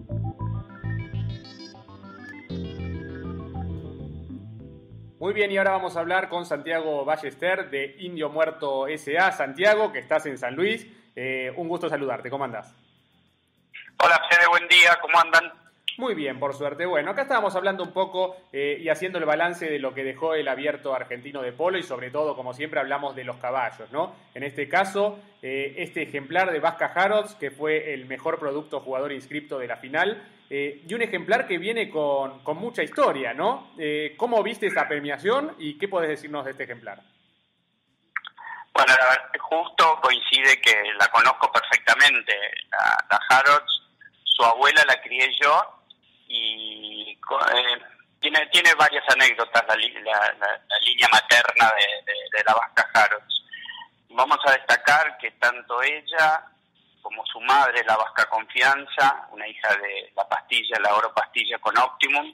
Muy bien, y ahora vamos a hablar con Santiago Ballester de Indio Muerto S.A. Santiago, que estás en San Luis. Un gusto saludarte, ¿cómo andás? Hola Fede, buen día, ¿cómo andan? Muy bien, por suerte. Bueno, acá estábamos hablando un poco y haciendo el balance de lo que dejó el Abierto Argentino de Polo y sobre todo, como siempre, hablamos de los caballos, ¿no? En este caso, este ejemplar de Vasca Harrods, que fue el mejor producto jugador inscripto de la final, y un ejemplar que viene con mucha historia, ¿no? ¿Cómo viste esa premiación y qué podés decirnos de este ejemplar? Bueno, la verdad que justo coincide que la conozco perfectamente, la Harrods, su abuela la crié yo y tiene varias anécdotas la línea materna de la Vasca Harrods. Vamos a destacar que tanto ella como su madre, la Vasca Confianza, una hija de la pastilla, la Oro Pastilla con Optimum,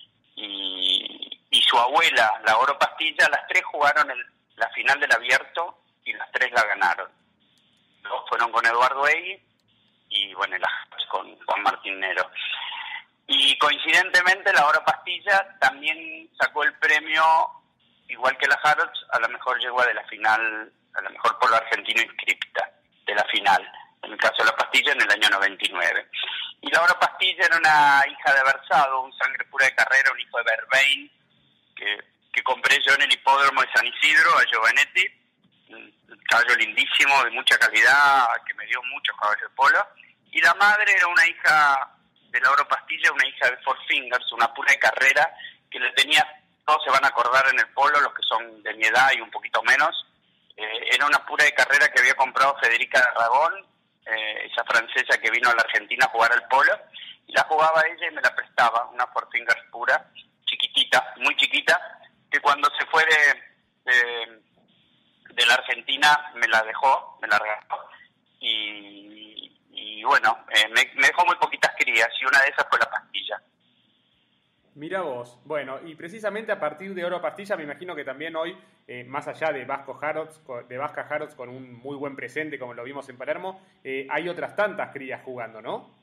y su abuela, la Oro Pastilla, las tres jugaron la final del Abierto y las tres la ganaron. Dos fueron con Eduardo Egui y bueno, las con Juan Martín Nero. Y coincidentemente la Oro Pastilla también sacó el premio, igual que la Harrods, a la mejor yegua de la final, a la mejor polo argentino inscripta de la final, en el caso de la Pastilla en el año 99. Y la Oro Pastilla era una hija de Versado, un sangre pura de carrera, un hijo de Berbain, que compré yo en el hipódromo de San Isidro, a Giovanetti, un caballo lindísimo, de mucha calidad, que me dio muchos caballos de polo. Y la madre era una hija de la Oro Pastilla, una hija de Four Fingers, una pura de carrera, que le tenía, todos se van a acordar en el polo, los que son de mi edad y un poquito menos, era una pura de carrera que había comprado Federica de Aragón, esa francesa que vino a la Argentina a jugar al polo, y la jugaba ella y me la prestaba, una Four Fingers pura, chiquitita, muy chiquita, que cuando se fue de la Argentina me la dejó, me la regaló, y bueno, me dejó muy poquitas crías, y una de esas fue la Pastilla. Mira vos, bueno, y precisamente a partir de Oro Pastilla me imagino que también hoy, más allá de Vasca Harrods con un muy buen presente como lo vimos en Palermo, hay otras tantas crías jugando, ¿no?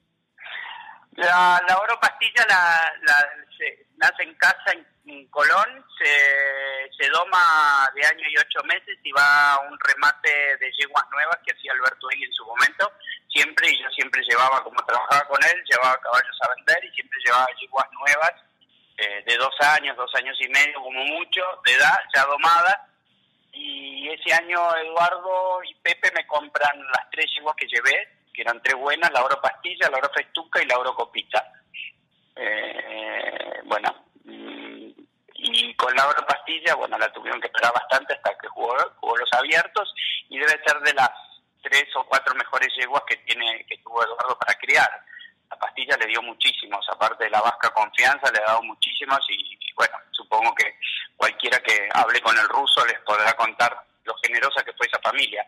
La Oro Pastilla nace en casa en Colón, se doma de año y 8 meses y va a un remate de yeguas nuevas que hacía Alberto Egui en su momento, siempre, y yo siempre llevaba, como trabajaba con él, llevaba caballos a vender y siempre llevaba yeguas nuevas, de 2 años y medio como mucho, de edad, ya domadas, y ese año Eduardo y Pepe me compran las 3 yeguas que llevé, que eran 3 buenas, la Oro Pastilla, la Oro Festuca y la Oro Copita. Bueno, y con la Oro Pastilla, bueno, la tuvieron que esperar bastante hasta que jugó los abiertos, y debe ser de las 3 o 4 mejores yeguas que tuvo Eduardo para criar. La Pastilla le dio muchísimos, aparte de la Vasca Confianza, le ha dado muchísimos, y bueno, supongo que cualquiera que hable con el ruso les podrá contar lo generosa que fue esa familia.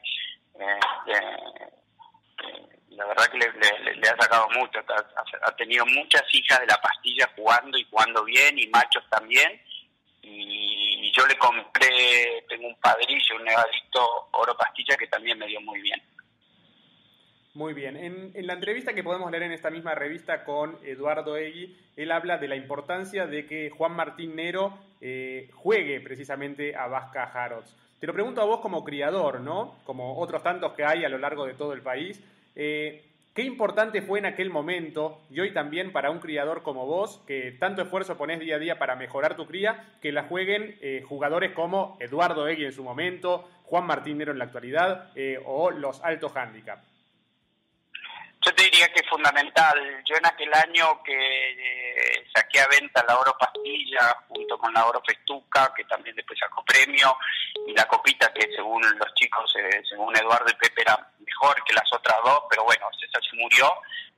La verdad que le ha sacado mucho, ha tenido muchas hijas de la Pastilla jugando y jugando bien, y machos también, y yo le compré, tengo un padrillo, un nevadito Oro Pastilla que también me dio muy bien. Muy bien, en la entrevista que podemos leer en esta misma revista con Eduardo Egui, él habla de la importancia de que Juan Martín Nero juegue precisamente a Vasca Harrods. Te lo pregunto a vos como criador, ¿no? Como otros tantos que hay a lo largo de todo el país. ¿Qué importante fue en aquel momento, y hoy también para un criador como vos, que tanto esfuerzo ponés día a día para mejorar tu cría, que la jueguen jugadores como Eduardo Egui en su momento, Juan Martín Nero en la actualidad, o los altos handicap? Yo te diría que es fundamental. Yo en aquel año que saqué a venta la Oro Pastilla junto con la Oro Festuca, que también después sacó premio, y la Copita, que según los chicos, según Eduardo y Pepe, era mejor que las otras dos, pero bueno, esa se murió.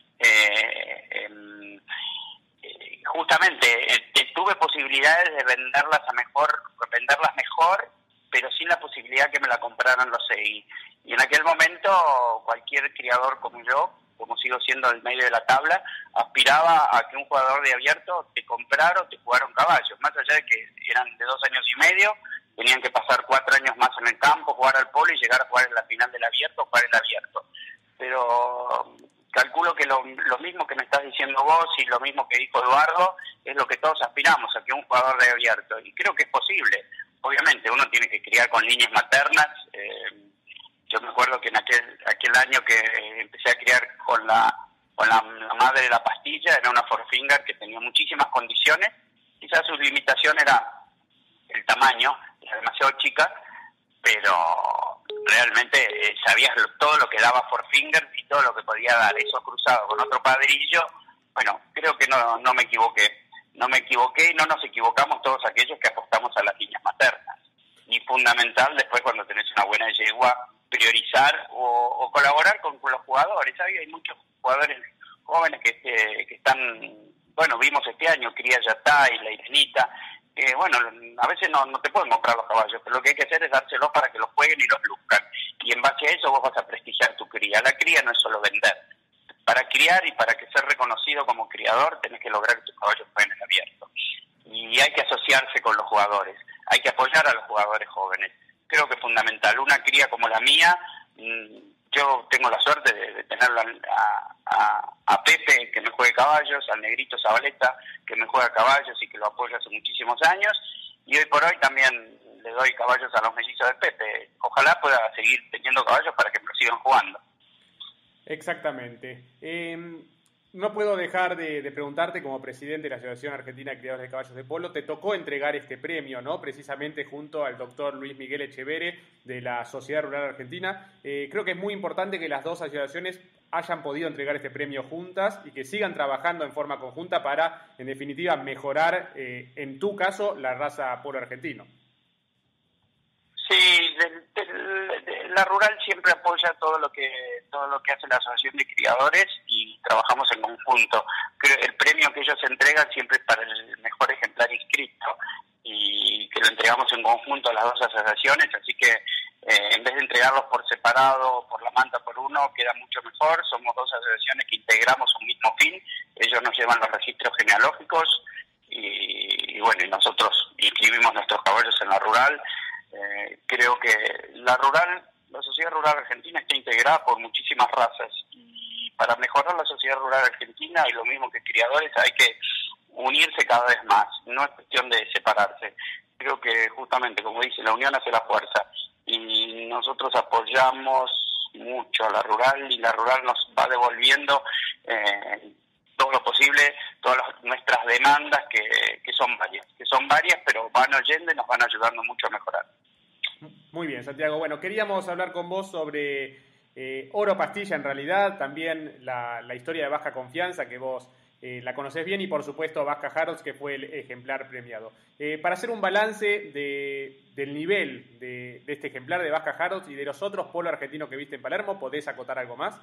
Justamente tuve posibilidades de venderlas mejor, pero sin la posibilidad que me la compraran los EI. Y en aquel momento cualquier criador como yo, como sigo siendo el medio de la tabla, aspiraba a que un jugador de abierto te comprara o te jugara un caballo, más allá de que eran de 2 años y medio, tenían que pasar 4 años más en el campo, jugar al polo y llegar a jugar en la final del abierto, jugar el abierto. Pero calculo que lo mismo que me estás diciendo vos y lo mismo que dijo Eduardo es lo que todos aspiramos, a que un jugador de abierto, y creo que es posible. Obviamente uno tiene que criar con líneas maternas. Yo me acuerdo que en aquel año que empecé a criar con la madre de la pastilla, era una Forfinger que tenía muchísimas condiciones. Quizás su limitación era el tamaño, era demasiado chica, pero realmente sabías todo lo que daba Forfinger y todo lo que podía dar. Eso cruzado con otro padrillo, bueno, creo que no me equivoqué. No me equivoqué y no nos equivocamos todos aquellos que apostamos a las líneas maternas. Y fundamental después, cuando tenés una buena yegua, priorizar o colaborar con los jugadores. Hay muchos jugadores jóvenes que están, bueno, vimos este año, Cría Yatá y la Irenita, que bueno, a veces no te pueden comprar los caballos, pero lo que hay que hacer es dárselos para que los jueguen y los luzcan. Y en base a eso vos vas a prestigiar tu cría. La cría no es solo vender. Para criar y para que ser reconocido como criador tenés que lograr que tus caballos jueguen en abierto. Y hay que asociarse con los jugadores, hay que apoyar a los jugadores jóvenes. Creo que es fundamental. Una cría como la mía, yo tengo la suerte de tenerlo a Pepe, que me juegue caballos, al Negrito Zabaleta, que me juega caballos y que lo apoyo hace muchísimos años, y hoy por hoy también le doy caballos a los mellizos de Pepe. Ojalá pueda seguir teniendo caballos para que me lo sigan jugando. Exactamente. No puedo dejar de preguntarte, como presidente de la Asociación Argentina de Criadores de Caballos de Polo, te tocó entregar este premio, ¿no? Precisamente junto al doctor Luis Miguel Echevere de la Sociedad Rural Argentina. Creo que es muy importante que las dos asociaciones hayan podido entregar este premio juntas y que sigan trabajando en forma conjunta para, en definitiva, mejorar, en tu caso, la raza polo argentino. Sí, la rural siempre apoya todo lo que hace la asociación de criadores y trabajamos en conjunto. Creo el premio que ellos entregan siempre es para el mejor ejemplar inscrito y que lo entregamos en conjunto a las dos asociaciones, así que en vez de entregarlos por separado, por la manta, por uno, queda mucho mejor. Somos dos asociaciones que integramos un mismo fin. Ellos nos llevan los registros genealógicos y bueno, y nosotros inscribimos nuestros caballos en la rural. Creo que la sociedad rural argentina está integrada por muchísimas razas y para mejorar la sociedad rural argentina, y lo mismo que criadores, hay que unirse cada vez más, no es cuestión de separarse. Creo que justamente, como dice, la unión hace la fuerza y nosotros apoyamos mucho a la rural y la rural nos va devolviendo todo lo posible, todas nuestras demandas que son varias, pero van oyendo y nos van ayudando mucho a mejorar. Muy bien, Santiago. Bueno, queríamos hablar con vos sobre Oro Pastilla, en realidad, también la historia de Vasca Confianza, que vos la conocés bien, y por supuesto Vasca Harrods, que fue el ejemplar premiado. Para hacer un balance del nivel de este ejemplar de Vasca Harrods y de los otros polos argentinos que viste en Palermo, ¿podés acotar algo más?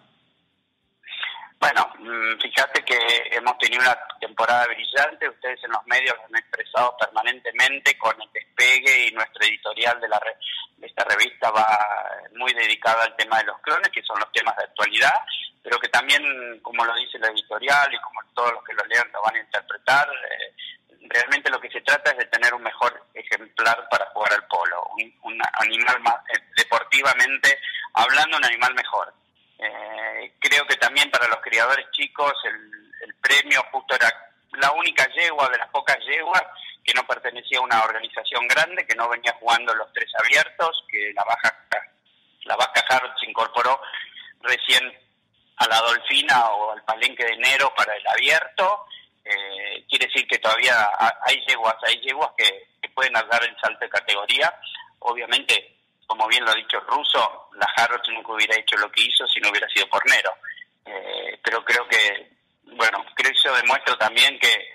Bueno, fíjate que hemos tenido una temporada brillante. Ustedes en los medios lo han expresado permanentemente con el despegue, y nuestro editorial de esta revista va muy dedicado al tema de los clones, que son los temas de actualidad, pero que también, como lo dice el editorial y como todos los que lo lean lo van a interpretar, realmente lo que se trata es de tener un mejor ejemplar para jugar al polo, un animal más, deportivamente hablando, un animal mejor. Creo que también para los criadores chicos el premio justo era la única yegua de las pocas yeguas que no pertenecía a una organización grande, que no venía jugando los tres abiertos, que la Vasca Harrods se incorporó recién a la Dolfina o al Palenque de enero para el abierto. Quiere decir que todavía hay yeguas que pueden dar el salto de categoría. Obviamente, como bien lo ha dicho el ruso, la Harrods nunca hubiera hecho lo que hizo si no hubiera sido por Nero. Pero creo que, bueno, creo que eso demuestra también que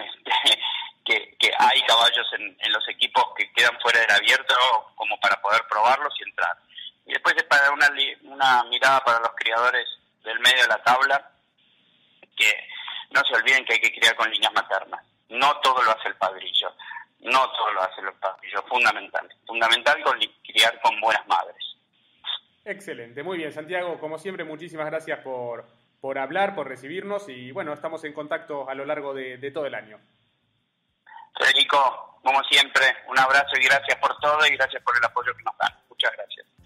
hay caballos en los equipos que quedan fuera del abierto como para poder probarlos y entrar. Y después es para una mirada para los criadores del medio de la tabla, que no se olviden que hay que criar con líneas maternas. No todo lo hace el padrillo. No todo lo hace el padrillo. Fundamental criar con buenas madres. Excelente, muy bien, Santiago. Como siempre, muchísimas gracias por hablar, por recibirnos, y bueno, estamos en contacto a lo largo de todo el año. Federico, como siempre, un abrazo y gracias por todo y gracias por el apoyo que nos dan. Muchas gracias.